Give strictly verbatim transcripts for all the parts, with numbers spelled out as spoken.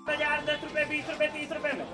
हजार दस रुपए बीस रुपए तीस रुपए में।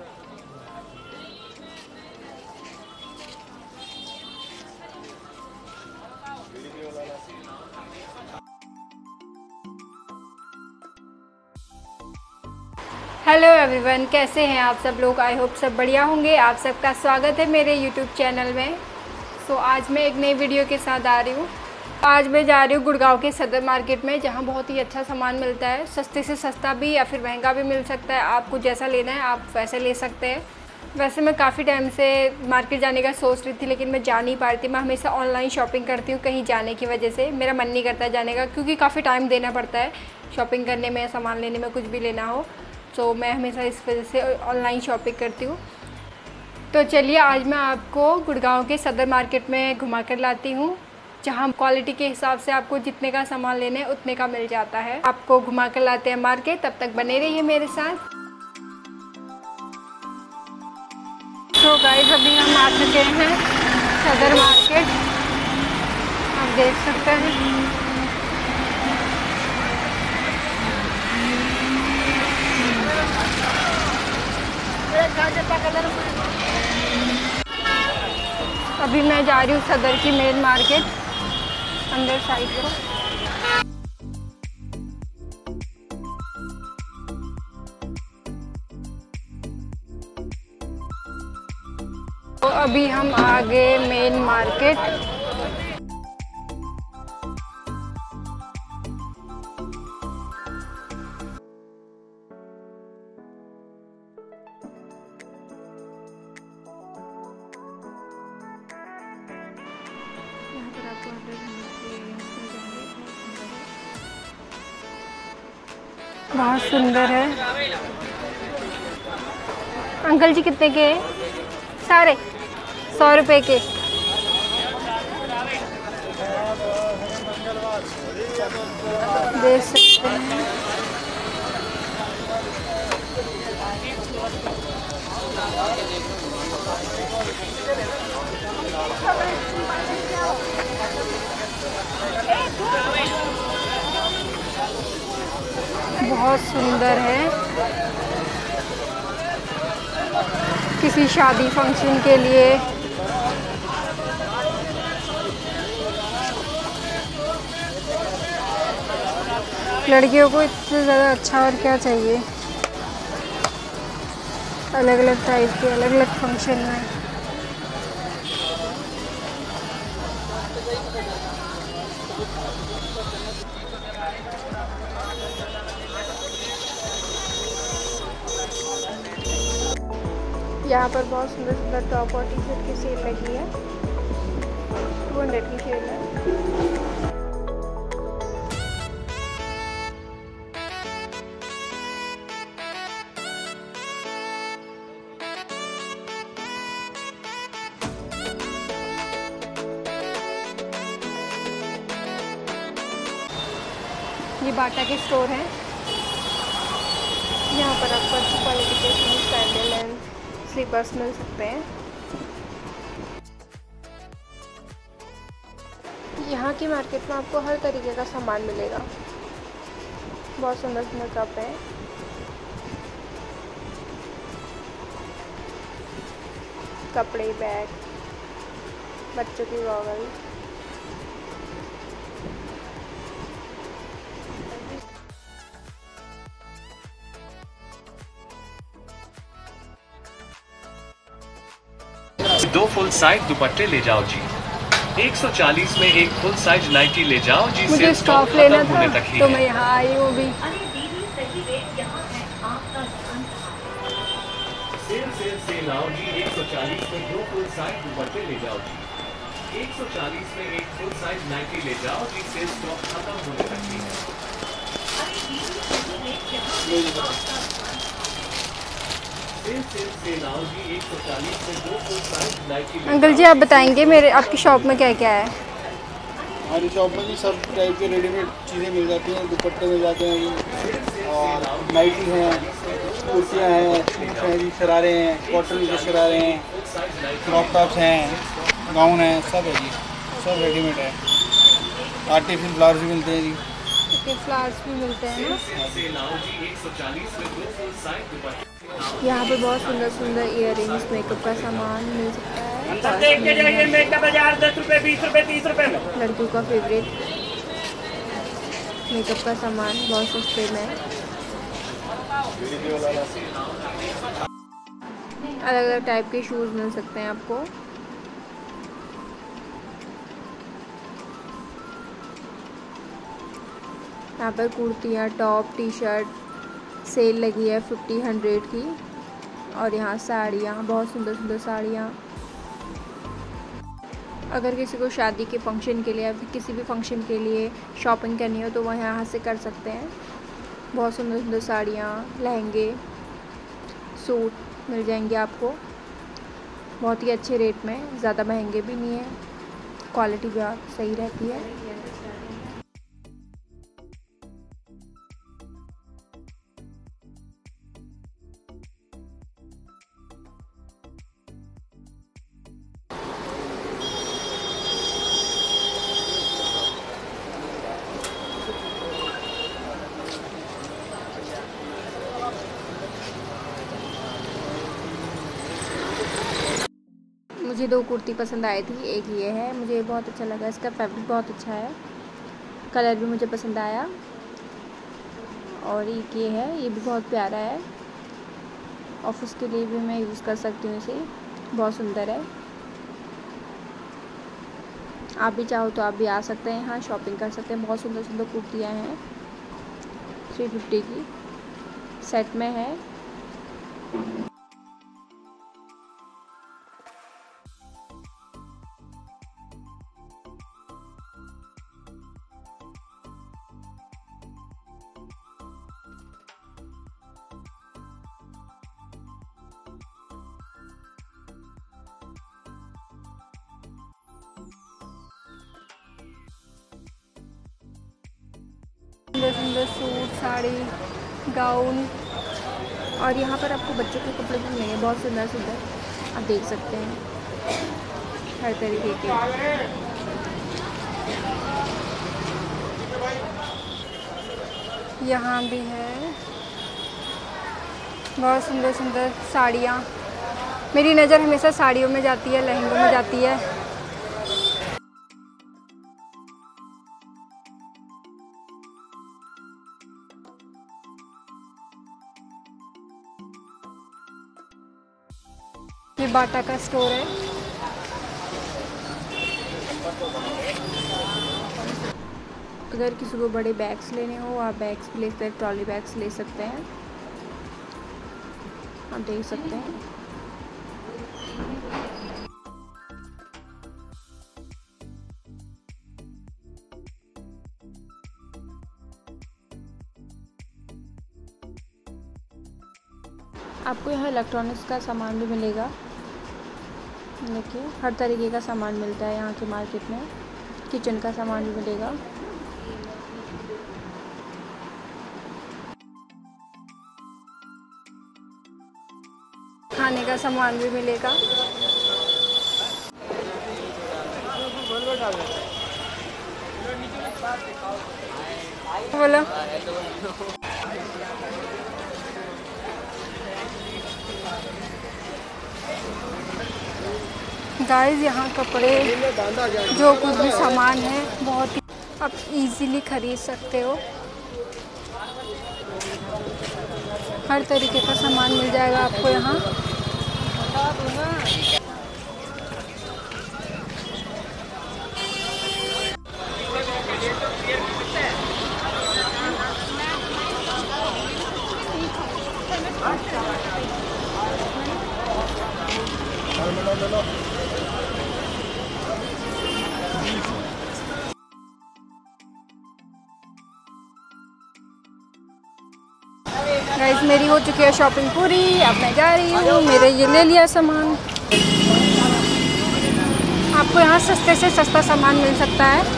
हेलो एवरीवन, कैसे हैं आप सब लोग। आई होप सब बढ़िया होंगे। आप सबका स्वागत है मेरे यूट्यूब चैनल में। सो so, आज मैं एक नई वीडियो के साथ आ रही हूँ। आज मैं जा रही हूँ गुड़गांव के सदर मार्केट में, जहाँ बहुत ही अच्छा सामान मिलता है। सस्ते से सस्ता भी या फिर महंगा भी मिल सकता है। आपको जैसा लेना है आप वैसे ले सकते हैं। वैसे मैं काफ़ी टाइम से मार्केट जाने का सोच रही थी, लेकिन मैं जा नहीं पा रही थी। मैं हमेशा ऑनलाइन शॉपिंग करती हूँ कहीं जाने की वजह से। मेरा मन नहीं करता जाने का, क्योंकि काफ़ी टाइम देना पड़ता है शॉपिंग करने में, सामान लेने में, कुछ भी लेना हो। तो मैं हमेशा इस वजह से ऑनलाइन शॉपिंग करती हूँ। तो चलिए आज मैं आपको गुड़गांव के सदर मार्केट में घुमा कर लाती हूँ, जहाँ क्वालिटी के हिसाब से आपको जितने का सामान लेने है उतने का मिल जाता है। आपको घुमा कर लाते हैं मार्केट, तब तक बने रहिए मेरे साथ। तो गाइस अभी हम आ चुके हैं सदर मार्केट, आप देख सकते हैं। अभी मैं जा रही हूँ सदर की मेन मार्केट अंदर साइड को। तो अभी हम आ गए मेन मार्केट। बहुत सुंदर है। अंकल जी कितने के हैं? सारे सौ रुपए के। देख सकते हैं बहुत सुंदर है। किसी शादी फंक्शन के लिए, लड़कियों को इतने ज़्यादा अच्छा और क्या चाहिए। अलग अलग टाइप के, अलग अलग फंक्शन में। यहाँ पर बहुत सुंदर सुंदर टॉप और टी शर्ट की सेल लगी है। टू हंड्रेड की सेल है। ये बाटा के स्टोर है। यहाँ पर आपको अच्छी क्वालिटी के शूज, सैंडल एंड स्लीपर्स मिल सकते हैं। यहाँ की मार्केट में आपको हर तरीके का सामान मिलेगा। बहुत सुंदर सुंदर कप हैं। कपड़े, बैग, बच्चों की गॉगल। दो फुल साइज दुपट्टे ले जाओ जी। एक सौ चालीस में एक फुल साइज नाइटी ले जाओ जी। मुझे स्टॉफ लेना था तो मैं यहाँ आई हूँ भी। सेल सेल सेल आओ जी। एक सौ चालीस में दो फुल साइज दुपट्टे ले जाओ जी। एक सौ चालीस में एक फुल साइज नाइटी ले जाओ जी। सेल स्टॉक खत्म होने लगी है। अंकल जी आप बताएंगे मेरे आपकी शॉप में क्या क्या है? हमारी शॉप में भी सब टाइप के रेडीमेड चीज़ें मिल जाती हैं। दुपट्टे मिल जाते हैं और नाइटी हैं, कुर्तियाँ हैं, सूट हैं जी, शरारे हैं, कॉटन के शरारे हैं, क्रॉप टॉप्स हैं, गाउन हैं, सब है जी। सब रेडीमेड है। आर्टिफिशियल फ्लावर्स भी मिलते हैं जी। के फ्लावर्स भी मिलते हैं ना। से लाओ जी एक सौ चालीस में दो फुल साइज दुपट्टे। यहाँ पे बहुत सुंदर सुंदर इयररिंग्स, मेकअप का सामान मिल सकता है। अंदर देख के जाइए, मेकअप बाजार दस रुपए बीस रुपए तीस रुपए में। लड़कियों का फेवरेट मेकअप का सामान बहुत सस्ते में। अलग अलग टाइप के शूज़ मिल सकते हैं आपको। यहाँ पर कुर्तियाँ, टॉप, टी शर्ट सेल लगी है फिफ्टी हंड्रेड की। और यहाँ साड़ियाँ, बहुत सुंदर सुंदर साड़ियाँ। अगर किसी को शादी के फंक्शन के लिए या फिर किसी भी फंक्शन के लिए शॉपिंग करनी हो तो वह यहाँ से कर सकते हैं। बहुत सुंदर सुंदर साड़ियाँ, लहंगे, सूट मिल जाएंगे आपको बहुत ही अच्छे रेट में। ज़्यादा महंगे भी नहीं है, क्वालिटी बहुत सही रहती है। मुझे दो कुर्ती पसंद आई थी, एक ये है, मुझे बहुत अच्छा लगा, इसका फैब्रिक बहुत अच्छा है, कलर भी मुझे पसंद आया। और एक ये है, ये भी बहुत प्यारा है, ऑफिस के लिए भी मैं यूज़ कर सकती हूँ इसे, बहुत सुंदर है। आप भी चाहो तो आप भी आ सकते हैं, यहाँ शॉपिंग कर सकते हैं। बहुत सुंदर सुंदर कुर्तियाँ हैं, थ्री फिफ्टी की सेट में है। सुंदर सुंदर सूट, साड़ी, गाउन। और यहाँ पर आपको बच्चों के कपड़े भी मिलेंगे, बहुत सुंदर सुंदर, आप देख सकते हैं हर तरीके के। यहाँ भी है बहुत सुंदर सुंदर साड़ियाँ। मेरी नज़र हमेशा साड़ियों में जाती है, लहंगों में जाती है। ये बाटा का स्टोर है। अगर किसी को बड़े बैग्स लेने हो, आप बैग्स भी ले सकते हैं, ट्रॉली बैग्स ले सकते हैं, आप देख सकते हैं। आपको यहाँ इलेक्ट्रॉनिक्स का सामान भी मिलेगा। देखिए हर तरीके का सामान मिलता है यहाँ के मार्केट में। किचन का सामान भी मिलेगा। खाने का सामान भी मिलेगा। बोलो। गाइस यहाँ कपड़े जो कुछ भी सामान है बहुत ही आप इजीली खरीद सकते हो। हर तरीके का सामान मिल जाएगा आपको यहाँ। गाइस मेरी हो चुकी है शॉपिंग पूरी, अब मैं जा रही हूँ। मेरे ये ले लिया सामान। आपको यहाँ सस्ते से सस्ता सामान मिल सकता है।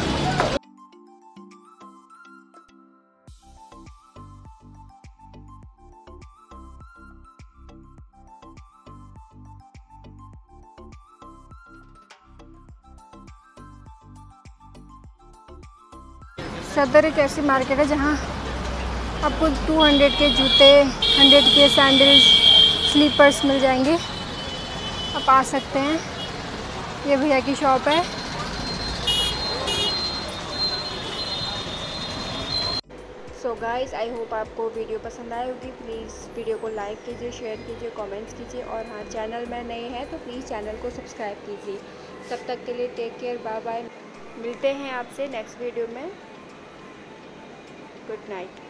सदर एक ऐसी मार्केट है जहाँ आपको टू हंड्रेड के जूते, हंड्रेड के सैंडल्स, स्लीपर्स मिल जाएंगे। आप आ सकते हैं, ये भैया की शॉप है। सो गाइस, आई होप आपको वीडियो पसंद आई होगी। प्लीज़ वीडियो को लाइक कीजिए, शेयर कीजिए, कमेंट्स कीजिए और हाँ, चैनल में नए हैं तो प्लीज़ चैनल को सब्सक्राइब कीजिए। तब तक के लिए टेक केयर, बाय बाय। मिलते हैं आपसे नेक्स्ट वीडियो में। Good night.